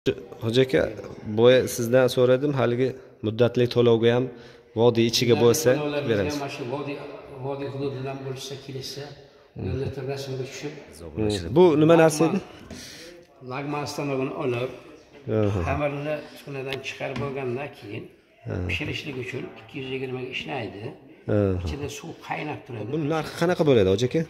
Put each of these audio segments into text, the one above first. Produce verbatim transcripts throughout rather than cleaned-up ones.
Hoca aka, boya sizdan so'radim, haligi muddatli to'lovga ham vodiy ichiga bo'lsa beramiz. Mana shu vodiy vodiy hududidan bo'lsa, kelsa, yo'lda rasmga tushib. Bu nima narsa edi? Lagman stanovini olib, xamirni uskunadan chiqarib bo'lgandan keyin pishirishlik uchun ikki yuz yigirma ga ishlaydi. Ichida suv qaynab turadi. Buning narxi qanaqa bo'ladi, hoja aka?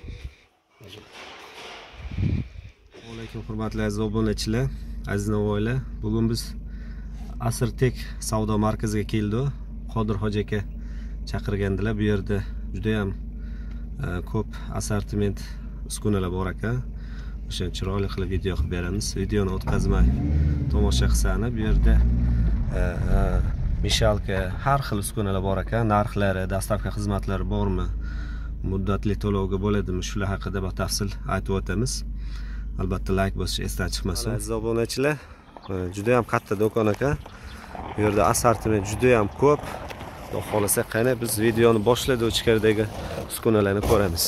Alaykum hurmatli aziz obunachilar, aziz navoiylar. Bugun biz Asrtek savdo markaziga keldik. Qodir hoja aka chaqirgandilar. Bu yerda juda ham ko'p assortiment uskunalar bor ekan. O'sha chiroyli qilib video qilib beramiz. Videoni o'tkazmay tomosha qilsani. Bu yerda mishalka har xil uskunalar bor ekan. Narxlari, dastavka xizmatlari bormi? Muddatli to'lovga bo'ladimi? Shular haqida batafsil aytib o'tamiz. Albatta like bosishni esdan chiqmasin. Aziz obunachilar, juda ham katta do'kon ekan. Bu yerda assortiment juda ham ko'p. Xudo xolasa qani biz videoni boshladi ichkaridagi uskunalarni ko'ramiz.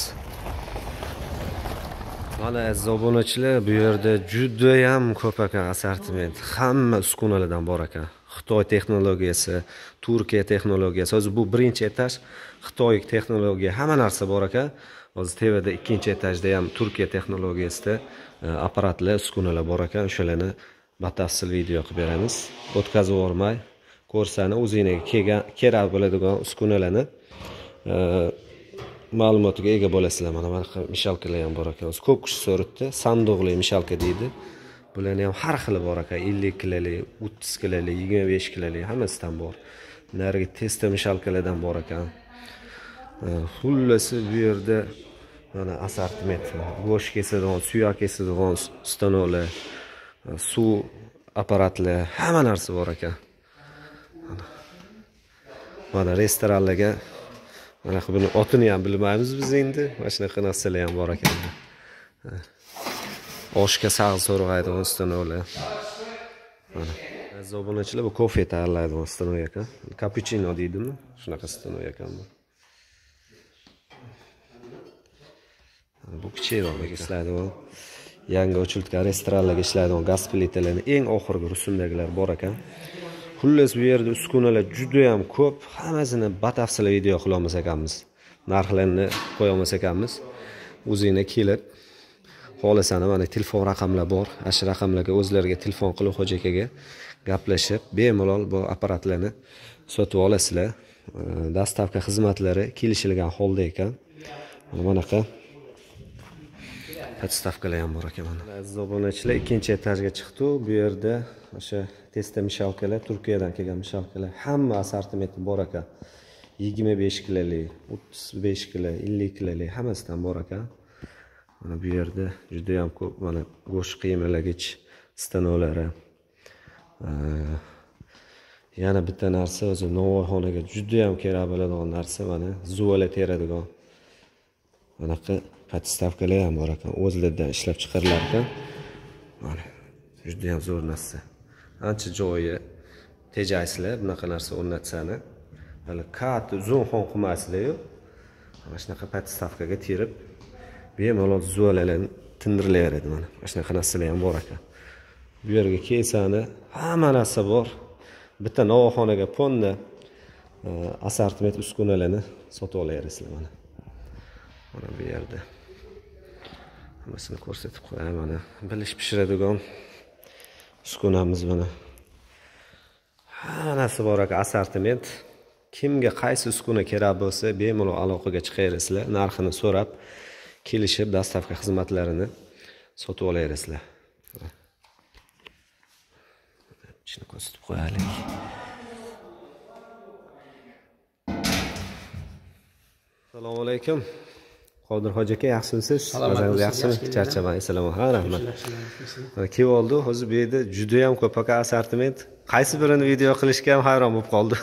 Mana aziz obunachilar, bu yerda juda ham ko'p ekan assortiment. Hamma uskunalardan bor ekan. Xitoy texnologiyasi, Turkiya texnologiyasi. Hozir bu birinchi etaj Xitoy texnologiya, hamma narsa bor ekan. Hozir tevada ikkinchi etajda ham Turkiya texnologiyasida apparatlar, uskunalar bor ekan. O'shalarni batafsil video qilib beramiz. O'tkazib o'rmay, ko'rsani o'zingizga kelgan, kerak bo'ladigan uskunalarni ma'lumotiga ega bo'lasizlar. Mana mana mishalkalar ham bor ekan. Ko'p kishi so'rabdi, sanduqli mishalka deydi. Bularning ham har xili bor ekan. ellik kiloli, o'ttiz kiloli, yigirma besh kiloli hammasidan bor. Nariga testa mishalkalardan bor ekan. Xullasi bu yerda mana assortiment, go'sht kesadigan, suyak kesadigan stanoklar, suv apparatlar, hamma narsa bor ekan. Mana restoranlarga, mana buni otini ham bilmaymiz biz endi. Mana shunaqa narsalar ham bor ekan. Oshga sag'il so'rg'aydigan stanoklar. Mana aziz obunachilar, bu kofe tayyorlaydigan stanok ekan. Cappuccino deydimi? Shunaqa stanok ekan bu. Bu kichikroq ishlaydigan, yangi ochilgan restoranlarga ishlaydigan gaz plitalarning eng oxirgi rusumdagilar bor ekan. Xullas bu yerda uskunalar juda ham ko'p. Hammasini batafsil video qilamiz ekanmiz. Narxlarni qo'yamiz ekanmiz. O'zingizga kelib, xohlasani mana telefon raqamlar bor. Ash raqamlarga o'zlariga telefon qilib hoja akaga gaplashib, bemalol bu apparatlarni sotib olasizlar. Dastavka xizmatlari kelishilgan holda ekan. Bunaqa Stavkalar ham bor ekan. Aziz obunachilar, ikkinchi etajga chiqdi. Bu yerda o'sha testa mishalkalar, Turkiyadan kelgan mishalkalar, hamma assortimenti bor ekan. yigirma besh kiloli, o'ttiz besh kilo, ellik kiloli hammasidan bor ekan. Mana bu yerda juda ham ko'p mana go'sht qiymalagich stanoklari. Yana bitta narsa, o'zi Navoiyxonaga juda ham kerak bo'ladigan narsa, mana zuvala teradigan. Bunaqa podstavkalar ham bor ekan. O'zlaridan ishlab chiqarilar ekan. Mana juda ham zo'r narsa. Ancha joyi tejaysizlar, bunaqa narsa o'rnatsani. Hali kat uzun xon qilmaysizlar-yu. Mana shunaqa podstavkaga terib, bemalol zuvalalarni tindirilaveradi mana. Mana shunaqa narsalar ham bor ekan. Bu yerga kelsani hamma narsa bor. Bitta Navoiyxonaga ponna assortiment uskunalarni sotib olaverasizlar mana. Mana bu yerda hammasini ko'rsatib qo'yaman. Mana bilish pishiradigan uskunamiz mana. Hamma narsa bor ekan, assortiment. Kimga qaysi uskuna kerak bo'lsa, bemalol aloqaga chiqaverasizlar. Narxini so'rab, kelishib dastavka xizmatlarini sotib olaverasizlar. Shuni ko'rsatib qo'yaylik. Assalomu alaykum. Qodir hoja aka, yaxshimisiz? O'zingiz yaxshimi? Charchamang. Assalomu alaykum. Rahmat. Mana kelib oldi. Hozir bu yerda juda ham ko'p ekan assortiment. Qaysi birini video qilishga ham hayron bo'lib qoldi.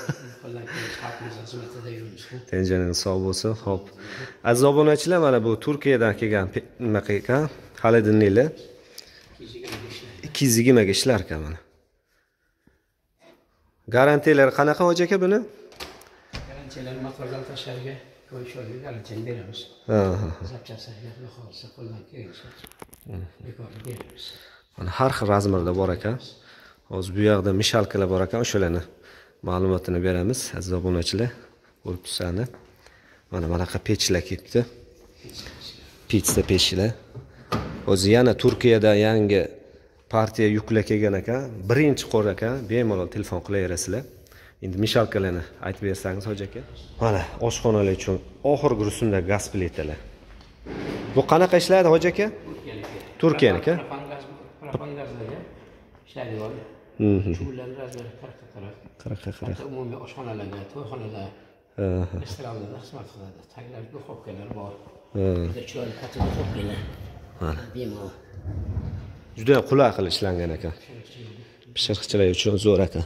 Tenjaning sog' bo'lsin. Xo'p. Aziz obunachilar, mana bu Turkiyadan kelgan nima ekan? Xolodilniklar ikki yuz yigirma ga ishlar ekan mana. Garantiyalari qanaqa hoja aka buni? Garantiyalar motordan tashqariga qo'yishga garantiyani beramiz. Ha, ha. Zapchastlarga xohlasa qo'ldan kelsa. Bekorga beramiz. Mana har xil razmerda bor ekan. Hozir bu yoqda mishalkalar bor ekan, o'shalarni ma'lumotini beramiz aziz obunachilar. Ko'rib tursangiz. Mana bunaqa pechlar ketdi. Pizza pechlar. O'zi yana Turkiyadan yangi partiya yuklar kelgan ekan. Birinchi qo'r ekan. Bemalol telefon qilaverasizlar. Endi mishalkalarni aytib bersangiz hoji aka. Mana oshxonalar uchun oxirgi rusumdagi gaz plitalar. Bu qanaqa ishlaydi hoji aka? Turkiyaniki. Propan gazlarga ishlaydigan. Chullarni razlari qirqqa qirq. qirqqa qirq. Umumiy oshxonalarga, to'yxonalar, restoranlarda xizmat qiladi. Taglar duxovkalar bor. Juda chiroyli katta duxovkalar. Mana. Bemalol. Juda ham qulay qilib ishlangan ekan. Pishiriqchilar uchun zo'r ekan.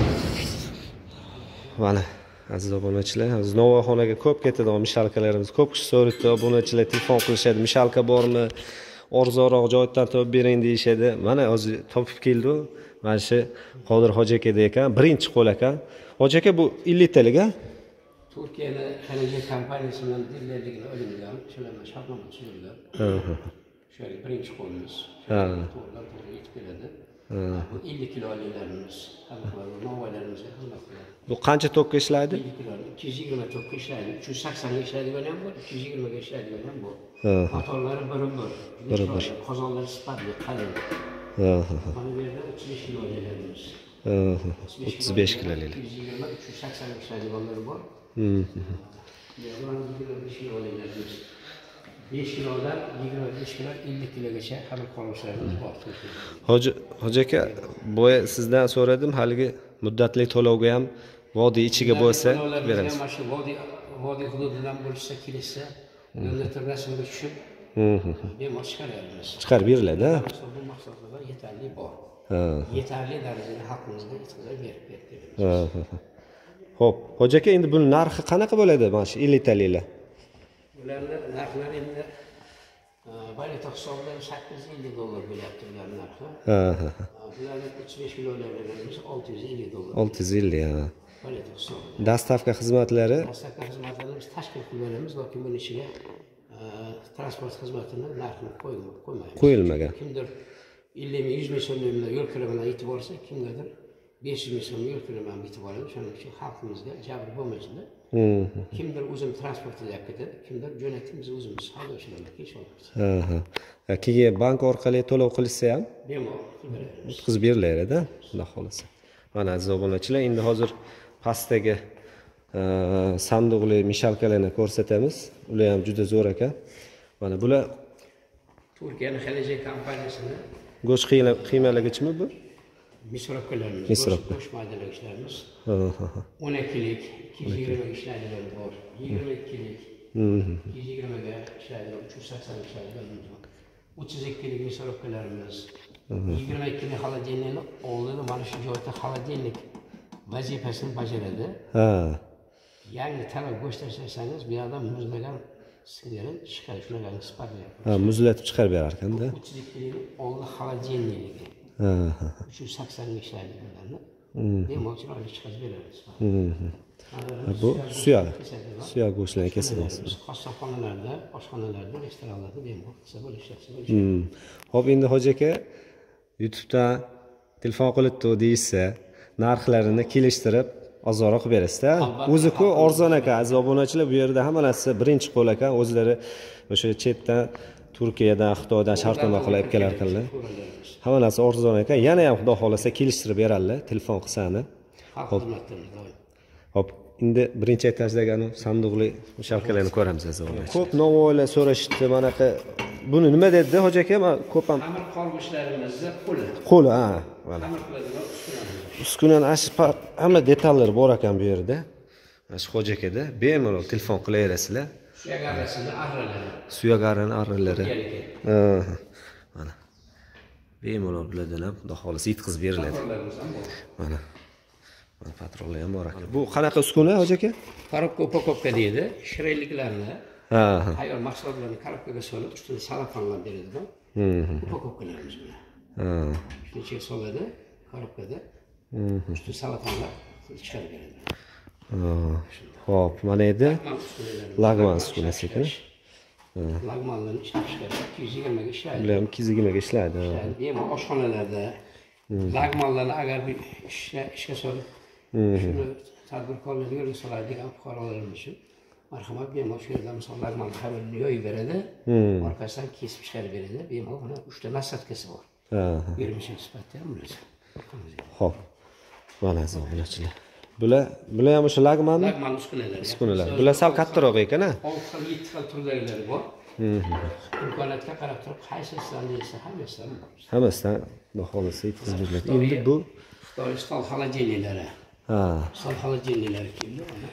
Mana aziz obunachilar, biz Novoyxonaga ko'p ketadigan mishalkalarimiz ko'p kishi so'raydi, obunachilar telefon qilishadi, mishalka bormi? Arzonroq joydan topib bering deyishadi. Mana hozir topib keldi. Mana shu Qodir hoji aka ekan, birinchi qo'l ekan. Hoji aka bu ellik talik a? Turkiyada Xalija kompaniyasi bilan dillerligini olingan, shularni shartnoma tuzilgan. Ha. Şöyle birinchi qo'limiz. Ha. To'g'ridan to'g'ri yetib keladi. Bu ellik kiloliklarimiz, xalqlarimiz, novalarımizga xizmat qiladi. Bu qancha tokka ishlaydi? ellik kilo, ikki yuz yigirma tokka ishlaydi, uch yuz sakson ga ishlaydigan ham bor, ikki yuz yigirma ga ishlaydigan ham bor. Motorlari bir-bir. Bir-bir. Qozonlar sifatli, qalin. Ha. Mana bu yerda o'ttiz besh kiloliklarimiz. Ha. o'ttiz besh kilolik. ikki yuz yigirma, uch yuz sakson ga ishlaydiganlar bor. Hmm. Mana bu besh kiloliklarimiz. besh kilodan yigirma besh kilo, ellik kilogacha xarid qolishlarimiz bor. Hoji, hoji aka, boya sizdan so'radim, haligi muddatli to'lovga ham vodiy ichiga bo'lsa beramiz. Mana shu vodiy vodiy hududidan bo'lsa, kelsa, unda rasmga tushib, bemalol chiqaramiz. Chiqarib beriladi, ha? Bu maqsadlar yetarli bor. Ha. Yetarli darajada xalqimizga yetkazib berib berdik. Ha. Xo'p, hoji aka, endi buning narxi qanaqa bo'ladi mana shu ellik taliklar? Ularning narxlari endi valyuta hisobida sakkiz yuz ellik dollar bo'lyapti ularning narxi. Ha, ha. Bularning o'ttiz besh kilolarimiz olti yuz ellik dollar. olti yuz ellik, ha. Valyuta hisobida. Dastavka xizmatlari? Dastavka xizmatlarimiz tashkil qilib beramiz, lekin buning ichiga transport xizmatini narxini qo'ymaymiz. Qo'yilmagan. Kimdir ellik ming, yuz ming so'mlik yo'l kira bilan yetib borsa, kimgadir besh yuz ming so'm yo'l kira bilan yetib boradi. Shuning uchun xalqimizga jabr bo'lmasin. Kimdir o'zim transportida ketadi, kimdir jo'natib biz o'zimiz haydovchilarga kechiramiz. Ha, ha. Keyin bank orqali to'lov qilishsa ham bemalol qilib o'tkazib berilardi, xudo xolasa. Mana aziz obunachilar, endi hozir pastdagi sanduqli mishalkalarni ko'rsatamiz. Ular ham juda zo'r ekan. Mana bular Turkiyaning Xalija kompaniyasini go'sht qiymalagichmi bu? Misrobkalarimiz, go'sht maydalagichlarimiz. Ha, ha. o'n ikkilik, ikki yuz yigirma ga ishlaydigan bor. yigirma ikkilik, ikki yuz yigirma ga ishlaydigan, uch yuz sakson ga ishlaydigan bor. o'ttiz ikkilik misrobkalarimiz. yigirma ikkilik xolodilnikni oldida mana shu joyda xolodilnik vazifasini bajaradi. Ha. Yangi talab go'sht tashlasangiz, bu yerdan muzlagan sigirni chiqarib, shularni sifatlaydi. Ha, muzlatib chiqarib berar ekanda. o'ttiz ikkilik oldi xolodilniki. Ha, ha. uch yuz sakson ga ishlaydiganlarni bemalol chiroyli chiqarib beramiz. Bu suyak. Suyak go'shtlarni kesamiz. Qassobxonalarda, oshxonalarda, restoranlarda bemalol qilsa bo'ladi. Xo'p, endi hoji aka, YouTube'dan telefon qilibdi deysa, narxlarini kelishtirib ozroq qilib berasiz-da. O'zi-ku arzon ekan, aziz obunachilar, bu yerda hamma narsa birinchi qo'l ekan. O'zlari o'sha chetdan, Turkiyadan, Xitoydan shartnoma qilib olib kelar ekanlar. Hamma narsa arzon ekan. Yana ham xudo xolasa kelishtirib beradilar, telefon qilsani. Xo'p. Xo'p, endi birinchi etajdagi sanduqli mishalkalarni ko'ramiz aziz obunachilar. Ko'p novoylar so'rashdi, manaqa buni nima dedi hoji aka? Men ko'p ham xamir qolg'ishlarimizda qo'li. Qo'li, ha, mana. Xamir qiladigan uskunamiz. Uskunaning ashi hamma detallari bor ekan bu yerda. Mana shu hoji akada bemalol telefon qilaverasizlar. Suyak arrasini arralari. Suyak arrani arralari. Ha. Mana. Bemalol biladan ham xudo xolasa yetkazib beriladi. Mana. Mana patrollar ham bor ekan. Bu qanaqa uskuna hoji aka? Korobka upakovka deydi. Shirinliklarni, ha, tayyor mahsulotlarni korobkaga solib, ustida salafanlar beradigan. Upakovkalarimiz bular. Ha. Shuni ichiga soladi, korobkada. Ustida salafanlar chiqarib beradi. Xo'p, mana edi. Lagman uskunasi ekan. Lagmanlarni ishlab chiqarish ikki yuz yigirma ga ishlaydi. Ular ham ikki yuz yigirma ga ishlaydi. Bemalol oshxonalarda, Lagmanlarni agar bir ishga ishga solib, shuni tadbirkorlarga so'raydigan fuqarolarimiz uchun marhamat bemalol shu yerda misol lagman xabarini yoyib beradi, orqasidan kesib chiqarib beradi. Bemalol buni uchta nasatkasi bor. yigirma sifatda ham bo'ladi. Xo'p. Mana zo'rchilar. Bular bular ham o'sha lagmanmi? Lagman uskunalar. Uskunalar. Bular sal kattaroq ekan-a? olti xil, yetti xil turdagilari bor. Imkoniyatga qarab turib, qaysisidan deysa hammasidan bor. Hammasidan xohlasa yetkaziladi. Endi bu Xitoy stol xolodilniklari. Ha. Stol xolodilniklari keldi mana.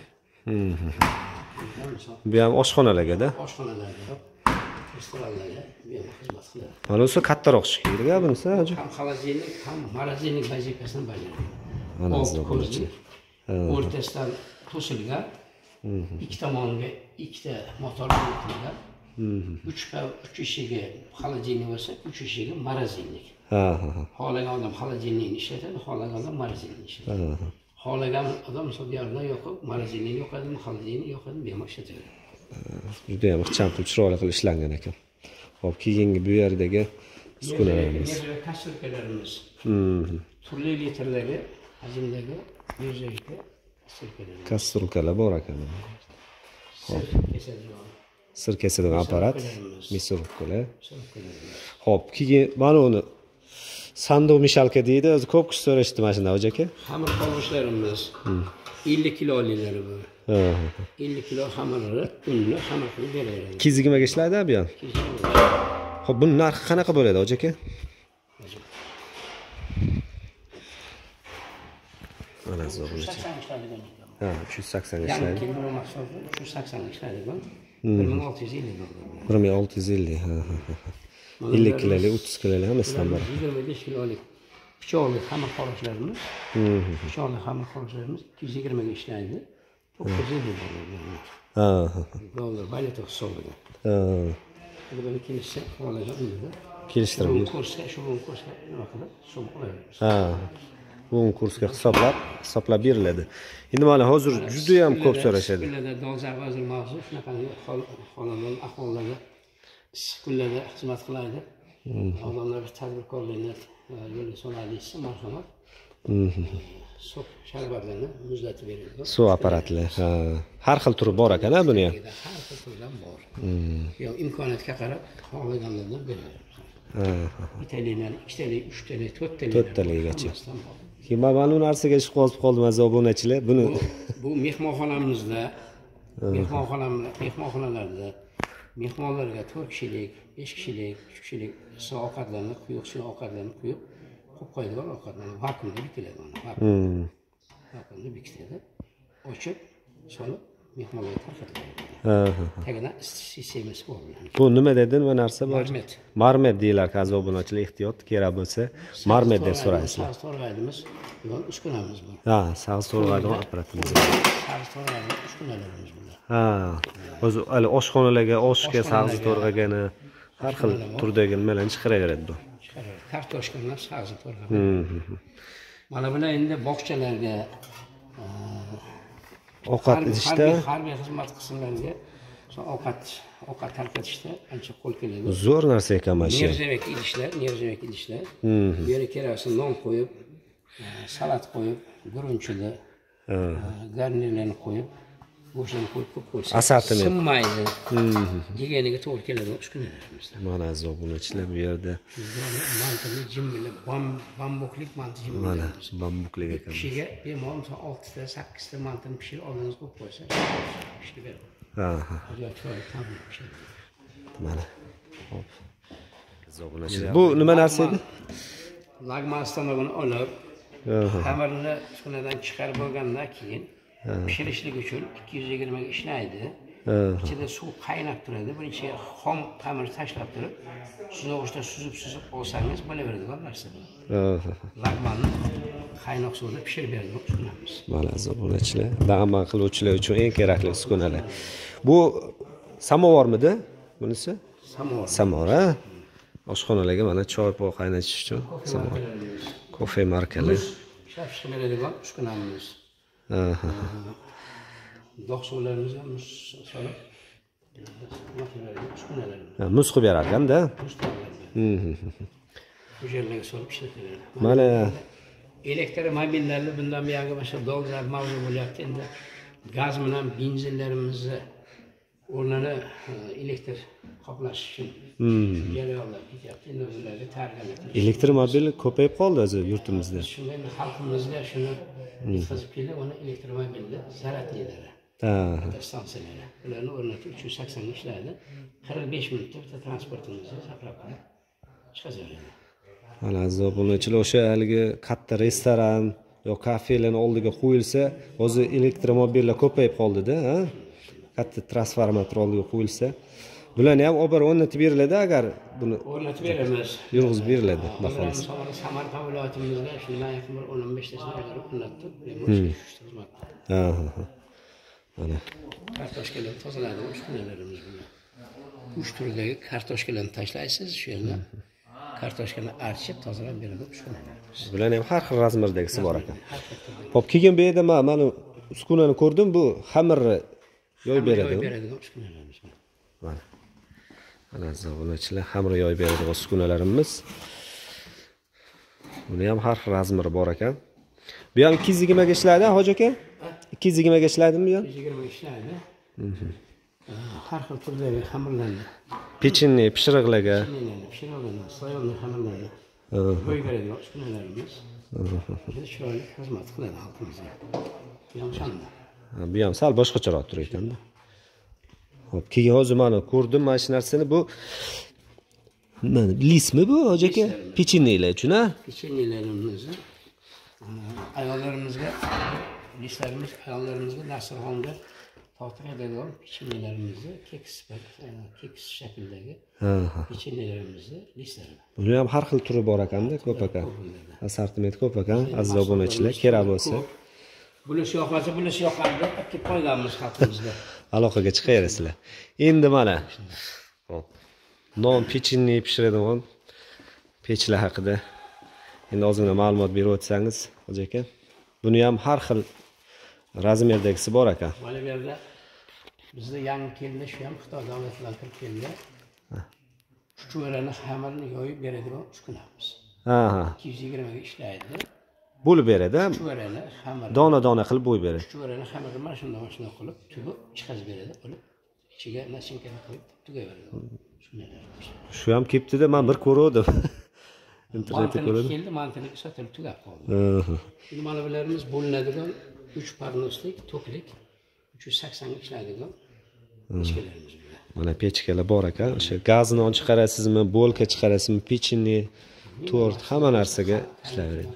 Bu ham oshxonalarga-da. Oshxonalarga, restoranlarga bemalol xizmat qiladi. Mana o'sha kattaroq chiqib kerak-a bunisi, hojam. Ham xolodilnik, ham morozinnik vazifasini bajaradi. Mana zo'rchi. O'rtasidan to'silgan, ikki tomoniga ikkita motor qo'yilgan. uch uch eshigi xolodilnik bo'lsa, uch eshigi morozinnik. Ha, ha, ha. Xohlagan odam xolodilnikni ishlatadi, xohlagan odam morozinnikni ishlatadi. Xohlagan odam misol yerdan yoqib, morozinnik yoqadimi, xolodilnik yoqadimi, bemalol ishlatadi. Juda ham ixcham qilib, chiroyli qilib ishlangan ekan. Xo'p, keyingi bu yerdagi uskunalarimiz. Kassurkalarimiz. Turli litrlari, hajmdagi yuzaki kassurkalar. Kassurkalar bor ekan. Xo'p, kesadigan. Sir kesadigan apparat, misurkalar. Xo'p, keyin mana uni sanduq mishalka deydi. O'zi ko'p kishi so'rashdi mana shunday aka. Xamir qovurishlarimiz ellik kiloliklari bu. ellik kilo xamirni unni xamir qilib beradi. Kizigimaga ishlaydi bu ham. Xo'p, buning narxi qanaqa bo'ladi aka? Mana zo'rchi. Ha, uch yuz sakson ishlaydi. Yangi bir mahsulot uch yuz sakson ishlaydi bu. bir ming olti yuz ellik bo'ldi. bir ming olti yuz ellik, ha, ha, ha. ellik kilolik, o'ttiz kilolik hammasidan bor. yigirma besh kilolik pichoqli xamir qovurishlarimiz. Pichoqli xamir qovurishlarimiz ikki yuz yigirma ga ishlaydi. to'qqiz yuz ellik bo'ladi. Ha, ha. Dollar valyuta hisobiga. Ha. Buni kelishsa, xohlagan uyda. Kelishtirib ber. Kursga, shu kursga nima qilib, so'm qo'yamiz. Ha. Bu kursga hisoblab, hisoblab beriladi. Endi mana hozir juda ham ko'p so'rashadi. Kunlarda dolzarb vazir mavzu shunaqa xonadon ahvollarga issiq kunlarda xizmat qiladi. Odamlar tadbirkorlikni yo'lga soladi desa, marhamat. Suv sharbatlarni muzlatib beradi. Suv apparatli. Ha. Har xil turi bor ekan-a buni ham. Har xil turdan bor. Yo imkoniyatga qarab xohlaganlardan beradi. Ha. Bittalikdan, ikkitalik, uchtalik, to'rttalik. to'rttalikgacha. Keyin mana bu narsaga ish qolib qoldi maza obunachilar. Buni bu mehmonxonamizda, mehmonxonamizda, mehmonxonalarda mehmonlarga to'rt kishilik, besh kishilik, uch kishilik issiq ovqatlarni quyuq, shirin ovqatlarni quyib, qo'yib qo'yadigan ovqatlarni vakuumda bekitiladi mana. Vakuum. Vakuumda bekitiladi. Ochib, solib mehmonlarga tarqatiladi. Ha, ha. Tagidan isitish sistemasi bor. Bu nima dedi, nima narsa bor? Marmet. Marmet deylar, qazo obunachilar ehtiyot kerak bo'lsa, marmet deb so'raysizlar. Sağız to'rg'aydimiz, yo'l uskunamiz bor. Ha, sağız to'rg'aydigan apparatimiz bor. Sağız to'rg'aydigan uskunalarimiz bor. Ha, o'zi hali oshxonalarga, oshga sağız to'rg'agani har xil turdagi nimalarni chiqaraveradi bu. Chiqaradi. Kartoshkadan sağız to'rg'adi. Mana bular endi bog'chalarga ovqat idishda, harbiy xizmat qismlariga ovqat ovqat tarqatishda ancha qo'l keladi. Zo'r narsa ekan mana shu. Nerjavak idishlar, nerjavak idishlar. Bu yerga keraksa non qo'yib, salat qo'yib, gurunchili, garnirlarni qo'yib, go'shtni qo'yib ko'p qo'ysa, asatini sinmaydi. Yeganiga to'g'ri keladi uskunalarimiz. Mana zo'bunachilar bu yerda. Mantini jimbilib, bambuklik manti jimbilib. Mana bambuklik ekan. Kishiga bemalol olti ta, sakkiz ta mantini pishirib oldingiz qo'yib qo'ysa, pishirib beradi. Ha, ha. Mana. Hop. Zo'bunachilar. Bu nima narsa edi? Lagman stanogini olib, xamirni uskunadan chiqarib bo'lgandan keyin pishirishlik uchun ikki yuz yigirma ga ishlaydi. Ichida suv qaynab turadi. Buning ichiga xom xamirni tashlab turib, suzuvda suzib-suzib olsangiz bo'laveradigan narsa bu. Lagmanni qaynoq suvda pishirib beradi uskunamiz. Mana zo'bunachilar, da'man qiluvchilar uchun eng kerakli uskunalar. Bu samovarmidi bunisi? Samovar. Samovar, ha? Oshxonalarga mana choy poy qaynatish uchun samovar. Kofe markali. Ishlab chiqariladigan uskunamiz. Ha. Dog' suvlarimiz ham solib uskunalarimiz. Muz qilib berar ekanda. hujayralarga solib ishlatiladi. Mana elektromobillarni bundan buyog'i o'sha dolzarb mavzu bo'lyapti. Endi gaz bilan benzinlarimizni o'rnini elektr qoplash uchun jarayonlar ketyapti. Endi ularga targ'ib elektromobil ko'payib qoldi o'zi yurtimizda. shunga xalqimizga shuni yetkazib kelib, uni elektromobilni zaryadlilari, Ha. stansiyalari ularni o'rnatib uch yuz sakson ga ishlaydi. qirq besh minutda bitta transportimizni saqlab qolib chiqaveradi. Mana aziz obunachilar, o'sha haligi katta restoran yo kafelarni oldiga qo'yilsa, o'zi elektromobillar ko'payib qoldi-da, ha? Katta transformator oldiga qo'yilsa, bularni ham olib borib o'rnatib beriladi agar buni o'rnatib beramiz. yurg'izib beriladi, baholisi. Samarqand viloyatimizga shundan yaqin bir o'n besh tasini o'rnatib, xizmat. Ha, ha. Mana Kartoshkalarni tozalaydi, uskunalarimiz buni. uch turdagi kartoshkalarni tashlaysiz, shu yerda kartoshkani archib tozalab beradi uskunalarimiz. bularni ham har xil razmerdagisi bor ekan. Hop, keyin bu yerda men mana uskunani ko'rdim, bu xamirni yoyib beradi. Yoyib beradigan uskunalarimiz. Mana. Mana aziz obunachilar, xamirni yoyib beradigan uskunalarimiz. Buni ham har xil razmeri bor ekan. Bu ham ikki yuz yigirma ga ishlaydi, hoji aka? ikki yuz yigirma ga ishlaydimi bu ham? ikki yuz yigirma ishlaydi. Har xil turdagi xamirlarni, Pechenni, pishiriqlarga, pishiriqlarni, soyonli xamirlarni yoyib beradigan uskunalarimiz. Juda chiroyli xizmat qiladi xalqimizga. Bu ham shunda. Ha, bu ham sal boshqacharoq turar ekan-da. Hop, keyin hozir mana ko'rdim mana shu narsani, bu mana lismi bu, hoji aka? Pechennilar uchun, ha? Pechennilarimizni ayollarimizga, lislarimiz ayollarimizga dasturxonga tortiladigan pechennilarimizni keks keks shaklidagi pechennilarimizni lislari. Buni ham har xil turi bor ekan-da, ko'p ekan. Assortiment ko'p ekan, aziz obunachilar, kerak bo'lsa. Bunisi yoqmasa, bunisi yoqadi deb kelib qolganmiz xalqimizga. Aloqaga chiqaverasizlar. Endi mana hop, non pechenni pishiradigan pechlar haqida endi ozgina ma'lumot berib o'tsangiz, hoji aka. Buni ham har xil razmerdagisi bor ekan. Mana bu yerda bizda yangi keldi, shu ham Xitoy davlatidan kirib keldi. Chuchvarani xamirini yoyib beradigan uskunamiz. Ha, ha. ikki yuz yigirma ga ishlaydi. Bo'lib beradi. Chuchvarani xamirini Dona-dona qilib bo'y beradi. chuchvarani xamirini mana shunday mana shunday qilib tugib chiqazib beradi. Olib ichiga nachinkani qo'yib tugaveradi. Shunday. Shu ham kelibdi-da, men bir ko'rdim. Internetda ko'rdim. Keldi, mantilik sotilib tugab qoldi. Endi mana bularimiz bo'linadigan uch parnoslik, to'klik uch yuz sakson ga ishlaydigan pechkalarimiz bor. Mana pechkalar bor ekan. O'sha gazni on chiqarasizmi, bo'lka chiqarasizmi, pechenni, tort, hamma narsaga ishlayveradi.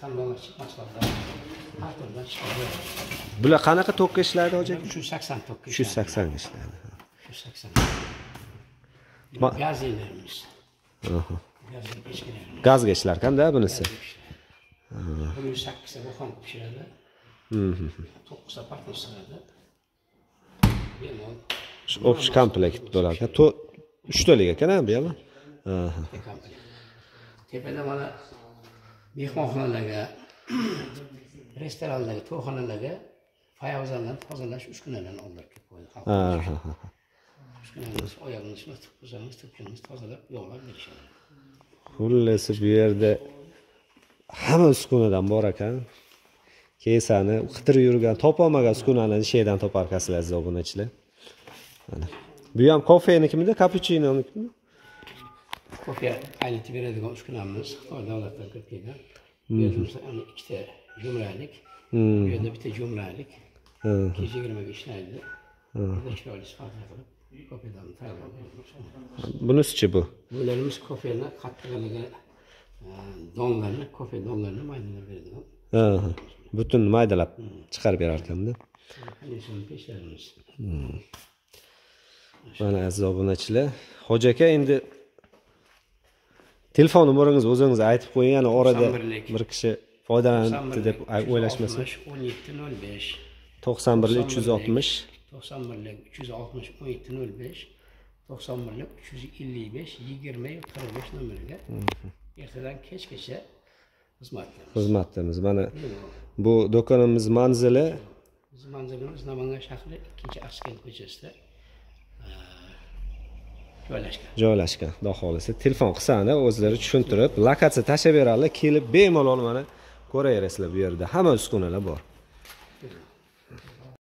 Bular qanaqa tokka ishlaydi, hoji? uch yuz sakson tokka. uch yuz sakson ga ishlaydi. uch yuz sakson. Gazlarimiz. Aha. Gazli pechkalarimiz. Gazga ishlar ekan-da bunisi. bir yuz sakkiz ta buxom pishiradi. Mhm. to'qqiz ta partos sig'adi. Bemalol. Shu общий komplekt bo'lar ekan. uch talik ekan-a bu ham. Aha. Tepada mana mehmonxonalarga, restoranlarga, to'yxonalarga poyabzallarni tozalash uskunalarini oldirib qo'ydi. Aha. Uskunamiz oyog'ini shuni tiqib qo'ysangiz, tiqimiz tozalab, yog'lab berishadi. Xullas bu yerda hamma uskunadan bor ekan. Kesani qidirib yurgan, topolmagan uskunalarni sheydan topar ekansiz aziz obunachilar. Mana. Bu ham kofenikimida, kapuchinonikimi? Kofe qaynatib beradigan uskunamiz Xitoy davlatidan kirib kelgan. Bu yerda ana ikkita jumralik, bu yerda bitta jumralik. ikki yuz yigirma ga ishlaydi. Juda chiroyli sifatli qilib kofedan tayyorlab. Bunisi-chi bu? Bularimiz kofeni qattiqligi donlarni, kofe donlarini maydalab beradigan. Ha, butun maydalab chiqarib berar ekan-da. Qanday pechlarimiz. Mana aziz obunachilar, hoji aka endi telefon nomeringizni o'zingiz aytib qo'ying, yana orada bir kishi foydalanibdi deb o'ylashmasin. o'n yetti nol besh to'qson bir uch yuz oltmish to'qson bir uch yuz oltmish o'n yetti nol besh to'qson bir uch yuz ellik besh yigirma qirq besh nomeriga ertadan kechgacha xizmatdamiz. Xizmatdamiz. Mana bu do'konimiz manzili Biz manzilimiz Namangan shahri ikkinchi Askent ko'chasida. joylashgan. joylashgan. Xudo xolisa telefon qilsani o'zlari tushuntirib, lokatsiya tashlab beradilar, kelib bemalol mana ko'raverasizlar bu yerda. Hamma uskunalar bor.